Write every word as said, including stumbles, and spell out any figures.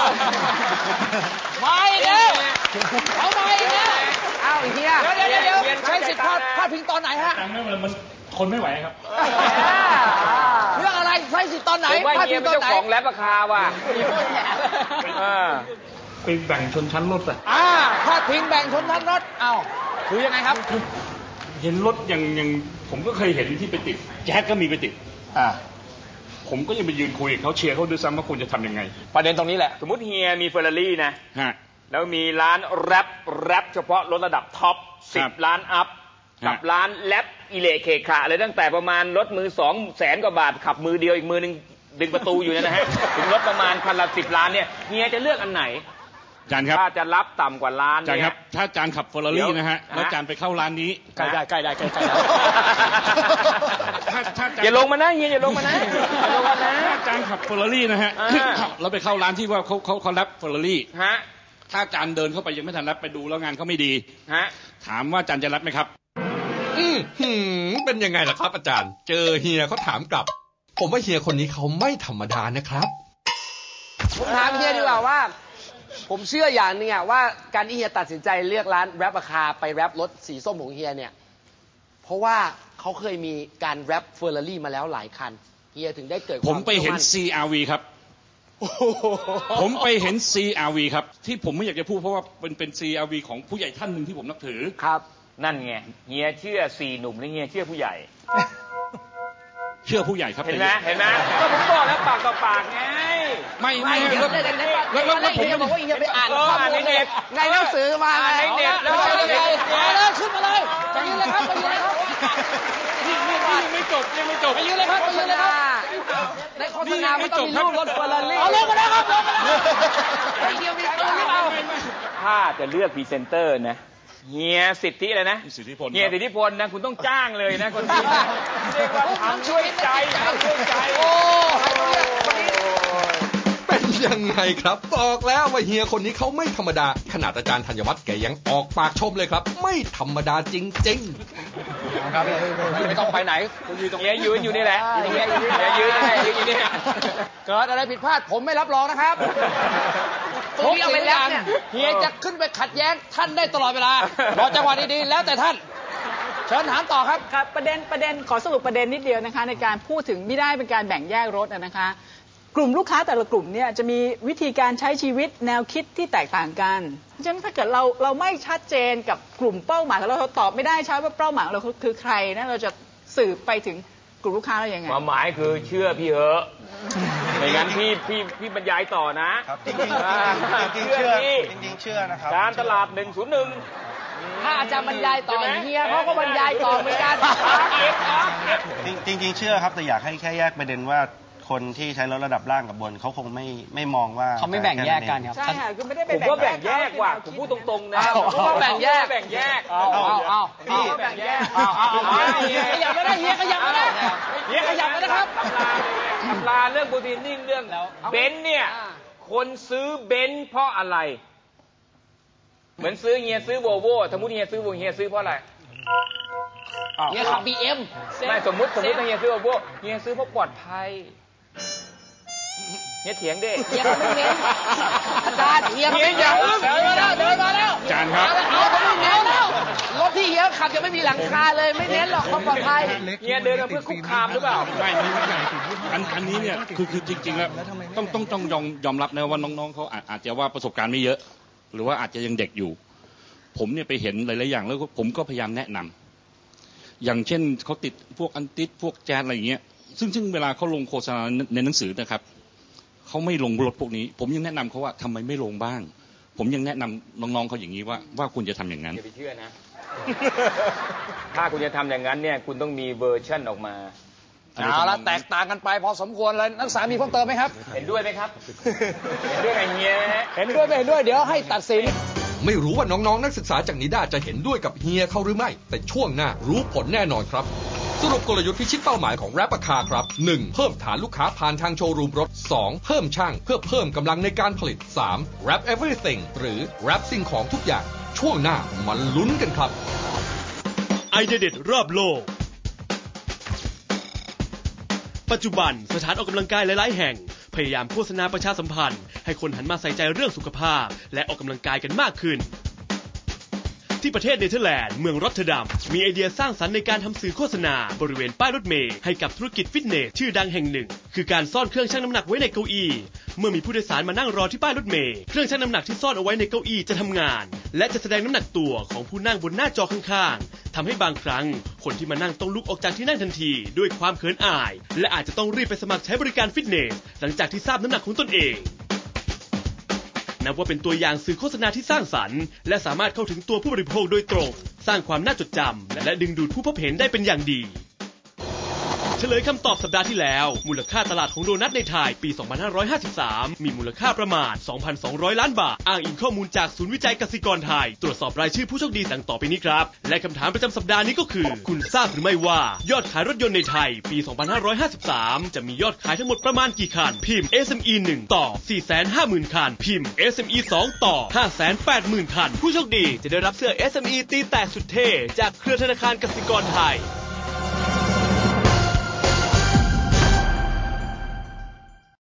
มาอีกแล้วเขามาอีกแล้วอ้าวเฮียเดี๋ยวเดี๋ยวเดี๋ยวใช้สิทธิ์พาดพาดพิงตอนไหนฮะไม่มันคนไม่ไหวครับเรื่องอะไรใช้สิทธิ์ตอนไหนพาดพิงตอนไหนเจ้าของแรปราคาว่ะไปแบ่งชนชั้นรถอ่ะอ่าพาดพิงแบ่งชนชั้นรถเอ้าคือยังไงครับเห็นรถอย่างอย่างผมก็เคยเห็นที่ไปติดแจ๊สก็มีไปติดอ่าผมก็ยังไปยืนคุยกับเขาเชียร์เขาด้วยซ้ำว่าควรจะทำยังไงประเด็นตรงนี้แหละสมมติเฮียมีเฟอร์รารี่นะฮะแล้วมีร้านแรปแรปเฉพาะรถระดับท็อปสิบล้านอัพกับร้านแรปอิเล่เคขะอะไรตั้งแต่ประมาณรถมือสองแสนกว่าบาทขับมือเดียวอีกมือนึงดึงประตูอยู่นะฮะถึงรถประมาณพันละสิบล้านเนี่ยเฮียจะเลือกอันไหนอาจารย์ครับถ้าจะรับต่ำกว่าล้านเนี่ยครับถ้าอาจารย์ขับเฟอร์รารี่นะฮะแล้วอาจารย์ไปเข้าร้านนี้ใกล้ได้ใกล้ได้ใกล้ได้อย่าลงมานะเฮียอย่าลงมานะอย่าลงมานะอาจารย์ขับเฟอร์รารี่นะฮะแล้วไปเข้าร้านที่ว่าเขาเขาเขาแรปเฟอร์รารี่ฮะถ้าอาจารย์เดินเข้าไปยังไม่ทันแรปไปดูแล้วงานเขาไม่ดีฮะถามว่าอาจารย์จะแรปไหมครับอืมหืมเป็นยังไงล่ะครับอาจารย์เจอเฮียเขาถามกลับผมว่าเฮียคนนี้เขาไม่ธรรมดานะครับผมถามเฮียดีกว่าว่าผมเชื่ออย่างนึงอะว่าการที่เฮียตัดสินใจเลือกร้านแรปราคาไปแรปรถสีส้มของเฮียเนี่ยเพราะว่าเขาเคยมีการแรปเฟอร์รารี่มาแล้วหลายคันเฮียถึงได้เกิดผมไปเห็น ซี อาร์ วี ครับผมไปเห็น ซี อาร์ วี ครับที่ผมไม่อยากจะพูดเพราะว่าเป็นเป็น ซี อาร์ วี ของผู้ใหญ่ท่านหนึ่งที่ผมนับถือครับนั่นไงเฮียเชื่อสี่หนุ่มหรือเฮียเชื่อผู้ใหญ่เชื่อผู้ใหญ่ครับเห็นไหมเห็นไหมก็ผมบอกแล้วปากต่อปากไงไม่ไม่แล้วแล้วแล้วผมบอกว่าเฮียไปอ่านข้อมูลในเน็ตในหนังสือมาในเน็ตแล้วมาเลยขึ้นมาเลยไปยืนเลยครับไปยืนเลยครับนี่ไม่จบยังไม่จบไปยืนเลยครับไปยืนเลยครับในโฆษณาไม่ต้องมีรูปรถเฟอร์รารี่เอาลงมาแล้วครับลงมาแล้วไอ้เฮียมีปืนหรือเปล่าถ้าจะเลือกพรีเซนเตอร์นะเฮียสิทธิอะไรนะสิทธิพลเฮียสิทธิพลนะคุณต้องจ้างเลยนะคนที่เรียกว่าทำช่วยใจทำช่วยใจโอ้เป็นยังไงครับบอกแล้วว่าเฮียคนนี้เขาไม่ธรรมดาขนาดอาจารย์ธัญวัฒน์แกยังออกปากชมเลยครับไม่ธรรมดาจริงๆครับไม่ต้องไปไหนเฮียยืนอยู่นี่แหละเฮียยืนเฮียยืนยืนอยู่นี่เกิดอะไรผิดพลาดผมไม่รับรองนะครับทุกสิ่งอย่างเฮียจะขึ้นไปขัดแย้งท่านได้ตลอดเวลารอจังหวะดีๆแล้วแต่ท่านเชิญถามต่อครับครับประเด็นประเด็นขอสรุปประเด็นนิดเดียวนะคะในการพูดถึงไม่ได้เป็นการแบ่งแยกรถนะคะกลุ่มลูกค้าแต่ละกลุ่มเนี่ยจะมีวิธีการใช้ชีวิตแนวคิดที่แตกต่างกันเพราะฉะนั้นถ้าเกิดเราเราไม่ชัดเจนกับกลุ่มเป้าหมายของเราเราตอบไม่ได้ใช่ว่าเป้าหมายเราคือใครนะเราจะสืบไปถึงกลุ่มลูกค้าเราอย่างไงความหมายคือเชื่อพี่เหอะไม่งั้นพี่พี่พี่บรรยายต่อนะครับจริงๆจริงๆเชื่อจริงๆเชื่อนะครับการตลาดหนึ่งศูนย์หนึ่งถ้าอาจารย์บรรยายต่อเฮียเขาก็บรรยายต่อเหมือนกันจริงๆเชื่อครับแต่อยากให้แค่แยกประเด็นว่าคนที่ใช้รถระดับล่างกับบนเขาคงไม่ไม่มองว่าเขาไม่แบ่งแยกกันครับใช่ค่ะคือไม่ได้ผมก็แบ่งแยกว่ะผมพูดตรงๆนะผมก็แบ่งแยกแบ่งแยกเอาเอาเอาพี่แบ่งแยกเอาเอาขยับไม่ได้เฮียขยับไม่ได้เฮียขยับไม่ได้ครับตำราเรื่องบูตินิ่งเรื่องเบนซ์เนี่ยคนซื้อเบนซ์เพราะอะไรเหมือนซื้อเฮียซื้อโวโว่สมมติเฮียซื้อโวเฮียซื้อเพราะอะไรเฮียขับ บี เอ็มไม่สมมติสมมติเฮียซื้อโวโว่เฮียซื้อเพราะปลอดภัยเฮียเถียงดิเฮียเขาไม่เน้นอาจารย์เฮียเฮียอย่าอึ้งเดินมาแล้วเดินมาแล้วอาจารย์ครับเอาเขาไม่เน้นแล้วรถที่เฮียขับยังไม่มีหลังคาเลยไม่เน้นหรอกความปลอดภัยเฮียเดินมาเพื่อคุกคามหรือเปล่าไม่ไม่ไม่อันอันนี้เนี่ยคือคือจริงๆแล้วต้องต้องต้องยอมยอมรับนะว่าน้องๆเขาอาจจะว่าประสบการณ์ไม่เยอะหรือว่าอาจจะยังเด็กอยู่ผมเนี่ยไปเห็นหลายๆอย่างแล้วผมก็พยายามแนะนำอย่างเช่นเขาติดพวกอันติดพวกแจ๊สอะไรอย่างเงี้ยซึ่งซึ่งเวลาเขาลงโฆษณาในหนังสือนะครับเขาไม่ลงรถพวกนี้ผมยังแนะนำเขาว่าทำไมไม่ลงบ้างผมยังแนะนำน้องๆเขาอย่างนี้ว่าว่าคุณจะทำอย่างนั้นอย่าไปเชื่อนะ ถ้าคุณจะทำอย่างนั้นเนี่ยคุณต้องมีเวอร์ชั่นออกมาเอาละแตกต่างกันไปพอสมควรเลยนักศึกษามีเพิ่มเติมไหมครับเห็นด้วยไหมครับเห็นด้วยไงเฮียเห็นด้วยไม่เห็นด้วยเดี๋ยวให้ตัดสินไม่รู้ว่าน้องๆนักศึกษาจากนิด้าจะเห็นด้วยกับเฮียเขาหรือไม่แต่ช่วงหน้ารู้ผลแน่นอนครับสรุปกลยุทธ์พิชิตเป้าหมายของแรปราคาครับ หนึ่ง เพิ่มฐานลูกค้าผ่านทางโชว์รูมรถ สอง เพิ่มช่างเพื่อเพิ่มกำลังในการผลิต สาม Wrap Everything หรือ Wrap สิ่งของทุกอย่างช่วงหน้ามาลุ้นกันครับไอเดียเด็ดรอบโลกปัจจุบันสถานออกกำลังกายหลายๆแห่งพยายามโฆษณาประชาสัมพันธ์ให้คนหันมาใส่ใจเรื่องสุขภาพและออกกำลังกายกันมากขึ้นที่ประเทศเนเธอร์แลนด์เมืองรอตเทอร์ดัมมีไอเดียสร้างสรรค์ในการทำสื่อโฆษณาบริเวณป้ายรถเมล์ให้กับธุรกิจฟิตเนสชื่อดังแห่งหนึ่งคือการซ่อนเครื่องชั่งน้ำหนักไว้ในเก้าอี้เมื่อมีผู้โดยสารมานั่งรอที่ป้ายรถเมล์เครื่องชั่งน้ำหนักที่ซ่อนเอาไว้ในเก้าอี้จะทำงานและจะแสดงน้ำหนักตัวของผู้นั่งบนหน้าจอข้างๆทำให้บางครั้งคนที่มานั่งต้องลุกออกจากที่นั่งทันทีด้วยความเขินอายและอาจจะต้องรีบไปสมัครใช้บริการฟิตเนสหลังจากที่ทราบน้ำหนักของตนเองนับว่าเป็นตัวอย่างสื่อโฆษณาที่สร้างสรรค์และสามารถเข้าถึงตัวผู้บริโภคโดยตรงสร้างความน่าจดจำและดึงดูดผู้พบเห็นได้เป็นอย่างดีเฉลยคำตอบสัปดาห์ที่แล้วมูลค่าตลาดของโดนัทในไทยปี สองพันห้าร้อยห้าสิบสาม มีมูลค่าประมาณ สองพันสองร้อย ล้านบาทอ้างอิงข้อมูลจากศูนย์วิจัยกสิกรไทยตรวจสอบรายชื่อผู้โชคดีดังต่อไปนี้ครับและคำถามประจำสัปดาห์นี้ก็คือคุณทราบหรือไม่ว่ายอดขายรถยนต์ในไทยปี สองพันห้าร้อยห้าสิบสาม จะมียอดขายทั้งหมดประมาณกี่คันพิมพ์ เอส เอ็ม อี หนึ่ง ต่อ สี่แสนห้าหมื่น คันพิมพ์ เอส เอ็ม อี สอง ต่อ ห้าแสนแปดหมื่น คันผู้โชคดีจะได้รับเสื้อ เอส เอ็ม อี ตีแตกสุดเท่จากเครือธนาคารกสิกรไทย